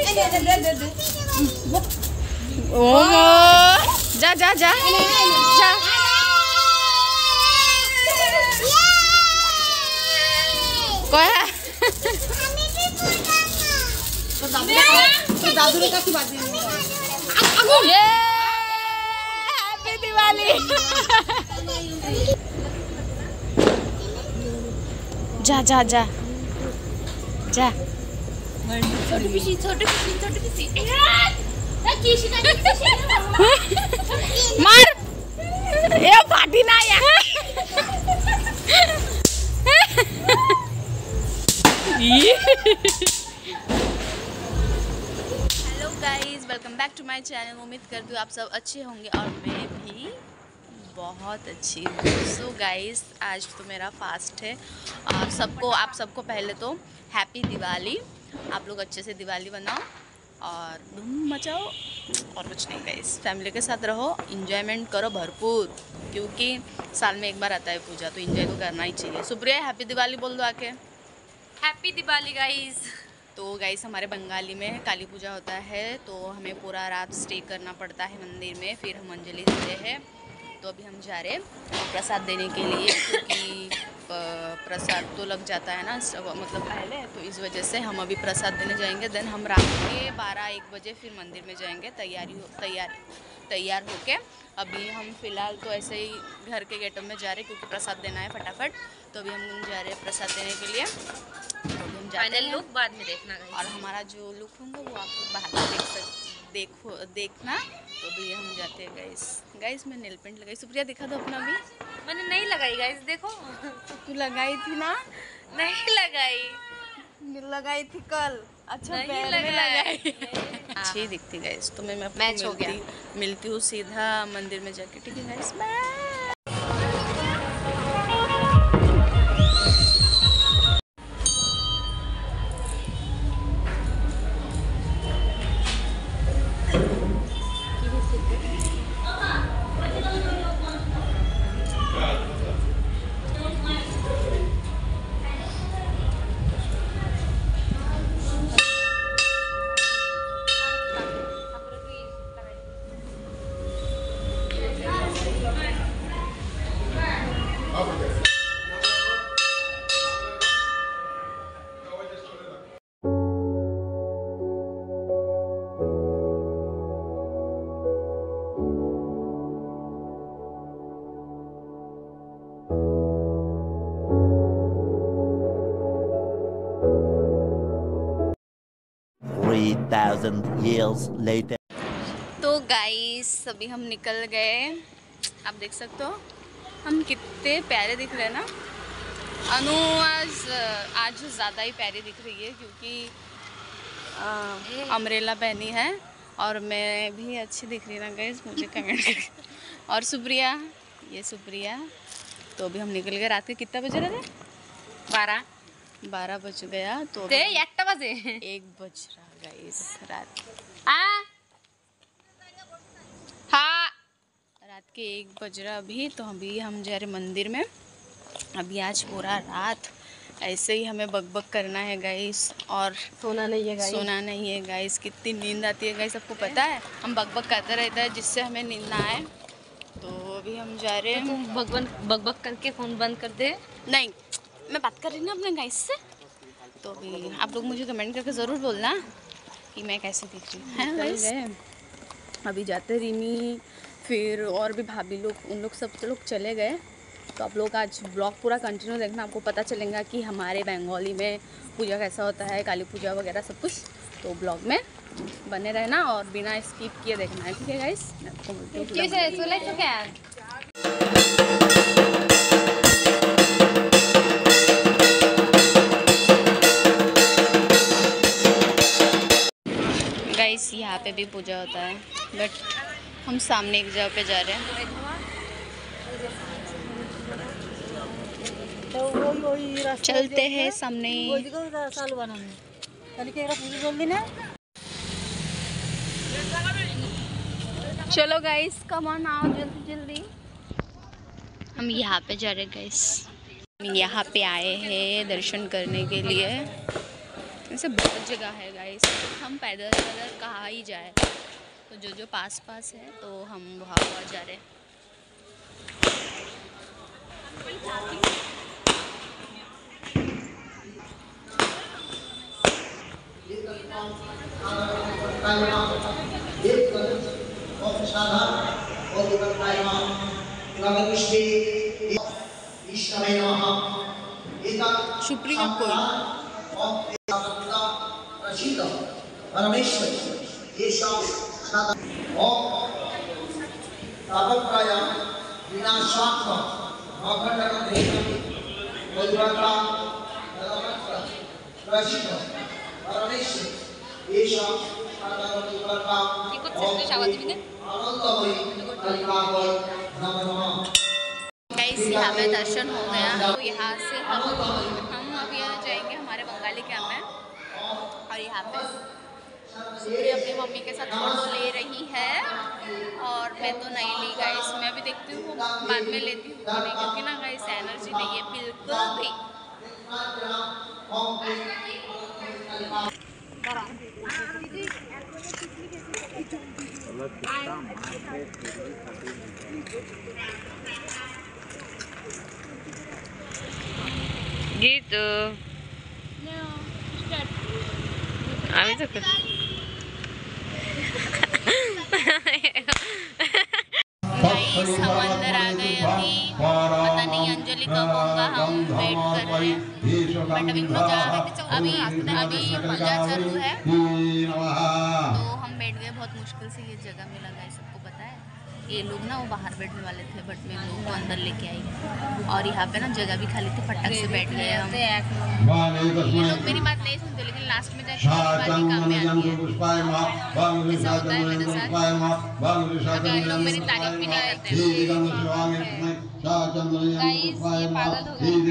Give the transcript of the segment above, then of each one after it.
ओ जा जा जा जा। दादू का की बात हैप्पी दिवाली। जा जा जा जा। छोटी मार ये पार्टी ना यार। Hello guys, welcome back to my channel. उम्मीद करती हूँ आप सब अच्छे होंगे और मैं भी बहुत अच्छी हूँ। सो गाइस, आज तो मेरा फास्ट है और आप सबको पहले तो हैप्पी दिवाली। आप लोग अच्छे से दिवाली बनाओ और धूम मचाओ और कुछ नहीं गाइस। फैमिली के साथ रहो, इंजॉयमेंट करो भरपूर, क्योंकि साल में एक बार आता है पूजा, तो इंजॉय तो करना ही चाहिए। सुप्रिया, हैप्पी दिवाली बोल दो आके। Happy Diwali guys. तो गाइस, हमारे बंगाली में काली पूजा होता है, तो हमें पूरा रात स्टे करना पड़ता है मंदिर में, फिर हम अंजलि देते हैं। तो अभी हम जा रहे हैं प्रसाद देने के लिए, क्योंकि प्रसाद तो लग जाता है ना मतलब पहले, तो इस वजह से हम अभी प्रसाद देने जाएंगे। देन हम रात के 12-1 बजे फिर मंदिर में जाएंगे तैयार होके। अभी हम फ़िलहाल तो ऐसे ही घर के गेटअप में जा रहे हैं, क्योंकि प्रसाद देना है फटाफट। तो अभी हम जा रहे हैं प्रसाद देने के लिए। तो अभी हम जाते हैं, लुक बाद में देखना और हमारा जो लुक होगा वो आप बाहर देखना। तो अभी हम जाते हैं गाइस। मैं नेल पेंट लगाई। सुप्रिया, दिखा दो अपना भी। मैंने नहीं लगाई गाइस, देखो। तू लगाई थी ना? नहीं लगाई थी कल। अच्छा, पैर में लगाई। अच्छी दिखती गाइस। तो मैं मैच हो गया। मिलती हूँ सीधा मंदिर में जाके, ठीक है गाइस? years later. तो गाइस, अभी हम निकल गए। आप देख सकते हो हम कितने प्यारे दिख रहे हैं ना। अनु आज ज़्यादा ही प्यारी दिख रही है, क्योंकि अम्ब्रेला पहनी है, और मैं भी अच्छी दिख रही है ना गाइस, मुझे कमेंट करके। और सुप्रिया, ये सुप्रिया। तो अभी हम निकल गए। रात के कितना बज रहे थे? 12 बज गया। तो 1 बजे 1 बज रहा गाइस रात। हाँ, रात के 1 बज रहा अभी। तो अभी हम जा रहे मंदिर में। अभी आज पूरा रात ऐसे ही हमें बकबक करना है गाइस, और सोना नहीं है गाइस। कितनी नींद आती है गाइस, सबको पता है। हम बकबक करते रहते हैं जिससे हमें नींद ना आए। तो अभी हम जा रहे हैं। तुम बकबक करके फोन बंद कर दे। नहीं, मैं बात कर रही ना अपने गाइस से। तो अभी आप लोग मुझे कमेंट करके ज़रूर बोलना कि मैं कैसे दिख रही हूँ, है गाइस? अभी जाते रिमी, फिर और भी भाभी लोग, उन लोग सब लोग चले गए। तो आप लोग आज ब्लॉग पूरा कंटिन्यू देखना, आपको पता चलेगा कि हमारे बंगाली में पूजा कैसा होता है, काली पूजा वगैरह सब कुछ। तो ब्लॉग में बने रहना और बिना स्किप किए देखना है, ठीक है गाइस? मैं आपको मिलती हूँ। गाइस, यहाँ पे भी पूजा होता है, बट हम सामने एक जगह पे जा रहे हैं। चलते हैं सामने। चलो गाइस, कम ऑन, आओ जल्दी जल्दी। हम यहाँ पे जा रहे हैं गाइस। हम यहाँ पे आए हैं दर्शन करने के लिए। ऐसे बहुत जगह है गाइस, हम पैदल पैदल कहाँ ही जाए, तो जो जो पास पास है तो हम वहाँ जा रहे हैं। सुप्रीम कोर्ट गाइस यहाँ पे दर्शन हो गया, तो यहाँ से हम अभी जाएंगे हमारे बंगाली कैंप में। और यहाँ पे सूर्य अपनी मम्मी के साथ फोटो ले रही है और मैं तो नहीं ली गाइस, मैं भी देखती हूँ बाद में लेती हूँ कि नहीं, क्योंकि ना गाइस एनर्जी नहीं है बिल्कुल भी। gitu. Ami tuh गाइस हम अंदर आ गए अभी, पता नहीं अंजलि कब होगा, हम वेट कर रहे हैं। बट अभी पूजा चालू है तो हम बैठ गए, बहुत मुश्किल से ये जगह मिला गाइस, सबको पता है। ये लोग ना वो बाहर बैठने वाले थे बट मैं लोगों को अंदर लेके आई, और यहाँ पे ना जगह भी खाली थी, फटक से बैठ गए हम। ये लोग मेरी बात नहीं सुनते, लेकिन लास्ट में जाके काम में आती है। ऐसा होता है मेरे साथ, अगर लोग मेरी तारीफ भी नहीं करते। गाइस ये पागल हो गई,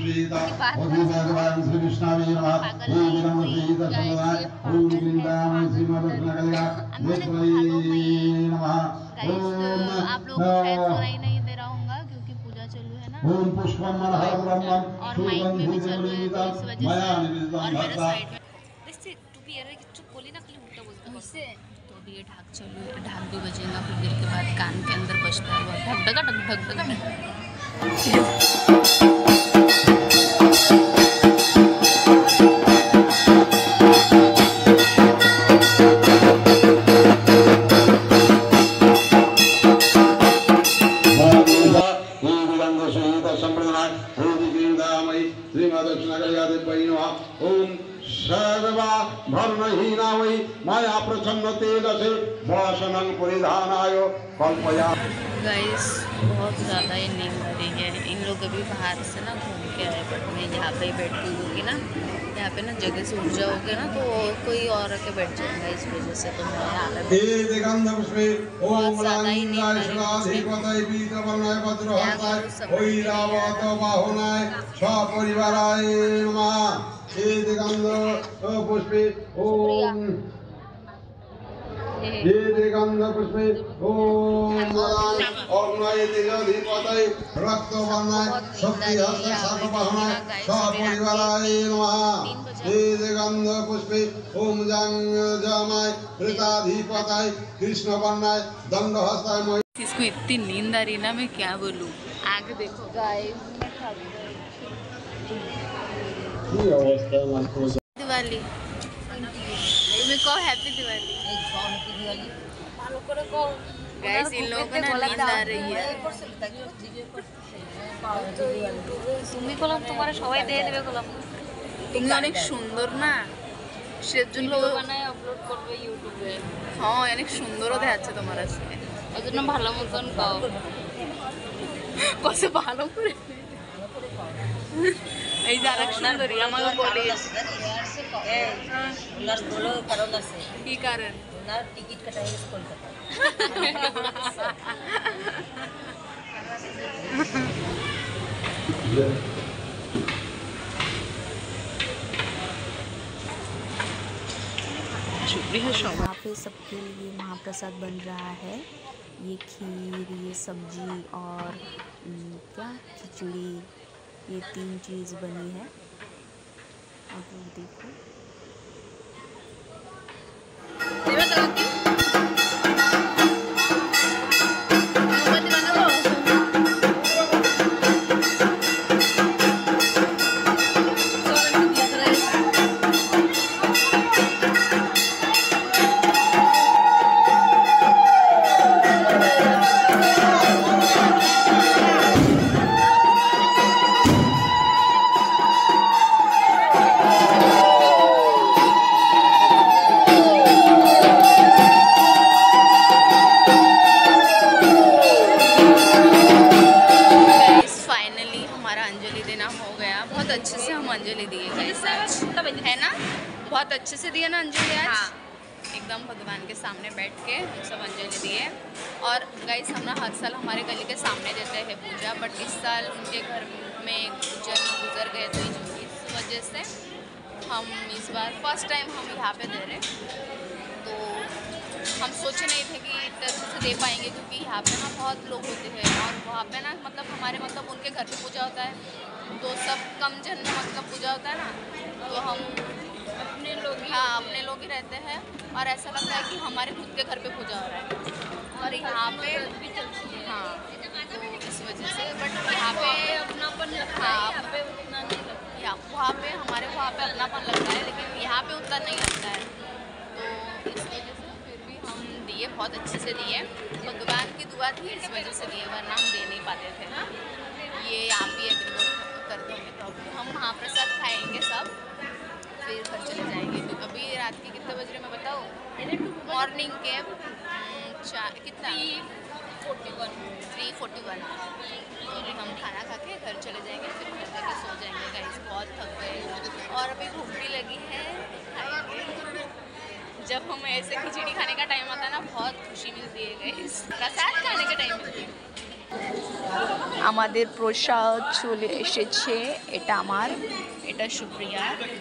आप लोग को शायद सुनाई नहीं दे रहा होगा क्योंकि पूजा चालू है ना, और माइक में भी चालू है, तो इस वजह से। और मेरे साइड में तो अभी ये ढाक चालू है, ढाक भी बजेगा फिर देर के बाद, कान के अंदर बजता है ढक ढक ढक ढक ढक। सर्वभरणहीना वै माया प्रसन्न तेजसे वासनं परिधानाय कल्पया। गाइस बहुत ज़्यादा ही नींद आ रही है, इन लोग अभी बाहर से ना घूम के आए, बट मैं यहाँ पे ही बैठी होगी ना, यहाँ पे ना जगह से उठ जाओगे ना तो कोई और आके बैठ जाएगा, इस वजह से तो मैं यहाँ पे बहुत ज़्यादा ही नींद आ रही कृष्ण वर्णाय दंडहस्ताय। इसको इतनी नींद आ रही ना, मैं क्या बोलूँ, आगे देखो गाइस। दिवाली तुम्हें कहो हैप्पी दिवाली। गाइस इन लोगों को ना नींद आ रही है। তুমি কলম তোমার সবাই দিয়ে দেবে কলম। তুমি অনেক সুন্দর না, সেজন্য বানায় আপলোড করবে ইউটিউবে। হ্যাঁ অনেক সুন্দরও দেখাচ্ছে তোমার আজকে, এজন্য ভালো মতন গাও। কত ভালো করে এই যে আরেক সুন্দরী আমাকে বলে কি কারণ টিকিট কাটাই কলকাতা। यहाँ पे सबके लिए महाप्रसाद बन रहा है, ये खीर, ये सब्जी और क्या खिचड़ी, ये 3 चीज़ बनी है। आप लोग देखो बहुत अच्छे से दिया ना अंजलि आज? हाँ। एकदम भगवान के सामने बैठ के सब अंजलि दिए। और गाइस हम ना हर साल हमारे गली के सामने देते हैं पूजा, बट इस साल उनके घर में गुजर गए तो इस वजह से हम इस बार फर्स्ट टाइम हम यहाँ पे दे रहे। तो हम सोचे नहीं थे कि इतने अच्छे से दे पाएंगे, क्योंकि यहाँ पे ना बहुत लोग होते हैं और वहाँ पे ना मतलब उनके घर पे पूजा होता है तो सब कम जन में मतलब पूजा होता है ना, तो हम अपने लोग ही रहते हैं और ऐसा लगता है कि हमारे खुद के घर पे पूजा हो रहा है। और यहाँ पे हाँ, तो इस वजह से बट यहाँ पे अपनापन लगता है, वहाँ पे हमारे वहाँ पे अपनापन लगता है, लेकिन यहाँ पे उतना नहीं लगता है। तो इस वजह से फिर भी हम दिए, बहुत अच्छे से दिए, भगवान की दुआ थी इस वजह से दिए, वरना हम दे नहीं पाते थे। ये आप ही एग्री कर दोगे तो हम महाप्रसाद खाएंगे सब, फिर घर चले जाएंगे। तो अभी रात के कितने बज रहे मैं बताऊँ? मॉर्निंग के कितना 3:41। तो अभी हम खाना खा के घर चले जाएंगे, फिर घर जाके सो जाएंगे गाइस, बहुत थक गए और अभी भूख भी लगी है, खाएंगे। जब हम ऐसे खिचड़ी खाने का टाइम आता है ना, बहुत खुशी मिलती है गाइस, प्रसाद खाने का टाइम मिलती है। আমাদের প্রসাদ চলে এসেছে, এটা সুপ্রিয়া,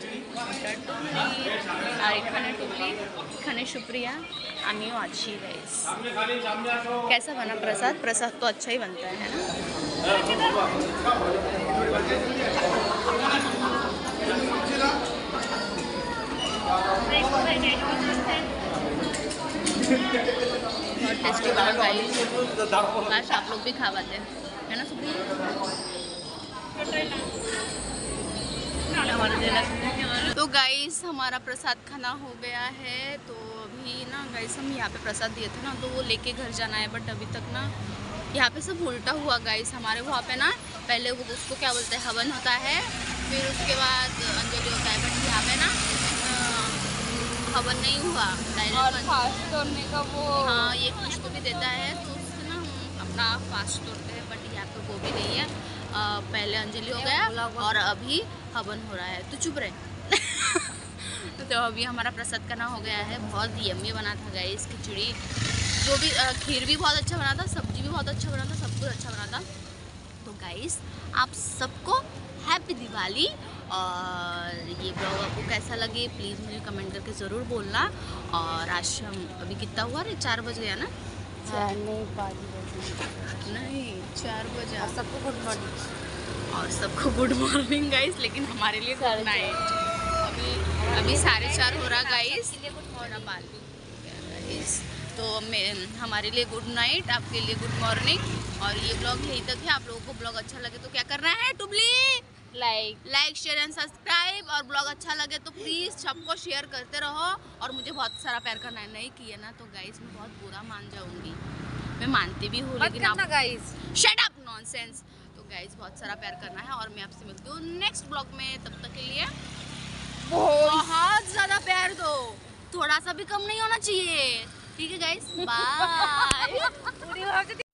আর এখানে টুকলি, এখানে সুপ্রিয়া, আমিও আছি গাইস। कैसा बना प्रसाद? प्रसाद तो अच्छा ही बनता है ना? बहुत टेस्टी बना गाइस, काश आप लोग भी खा पाते, है ना सुप्रिया? तो गाइस हमारा प्रसाद खाना हो गया है। तो अभी ना गाइस हम यहाँ पे प्रसाद दिए थे ना, तो वो लेके घर जाना है, बट अभी तक ना यहाँ पे सब उल्टा हुआ गाइस। हमारे वहाँ पे ना पहले वो उसको क्या बोलते हैं, हवन होता है, फिर उसके बाद अंजलि होता है, बट यहाँ पे ना हवन नहीं हुआ, डायरेक्ट फास्ट तोड़ने का वो, हाँ ये कुछ तो भी देता है, तो उससे ना हम अपना फास्ट तोड़ते हैं, बट यहाँ पे वो भी नहीं है। पहले अंजलि हो गया और अभी हवन हो रहा है, तो चुप रहे। तो अभी हमारा प्रसाद करना हो गया है, बहुत यम्मी बना था गाइस, खिचड़ी जो भी, खीर भी बहुत अच्छा बना था, सब्जी भी बहुत अच्छा बना था, सब कुछ अच्छा बना था। तो गाइस आप सबको हैप्पी दिवाली, और ये ब्लॉग आपको कैसा लगे प्लीज़ मुझे कमेंट करके ज़रूर बोलना। और आज हम अभी कितना हुआ रे, 4 बज गया ना? 4 नहीं 5 बजे नहीं 4 बजे। और सबको गुड मॉर्निंग। और सबको गुड मॉर्निंग गाइस, लेकिन हमारे लिए गुड नाइट। अभी 4:30 हो रहा गाइस, तो हमारे लिए गुड नाइट, आपके लिए गुड मॉर्निंग। और ये ब्लॉग यहीं तक है। आप लोगों को ब्लॉग अच्छा लगे तो क्या करना है टुबली? Like share and subscribe. और ब्लॉग अच्छा लगे तो प्लीज़ सबको शेयर करते रहो और मुझे बहुत सारा प्यार करना है। नहीं किया ना तो गाइस मैं बहुत बुरा मान जाऊंगी, मैं मानती भी हूँ, लेकिन आप गाइस शट अप नॉनसेंस। तो गाइस बहुत सारा प्यार करना है और मैं आपसे मिलती हूँ नेक्स्ट ब्लॉग में। तब तक के लिए बहुत ज़्यादा प्यार दो, थोड़ा सा भी कम नहीं होना चाहिए, ठीक है गाइस? बाय।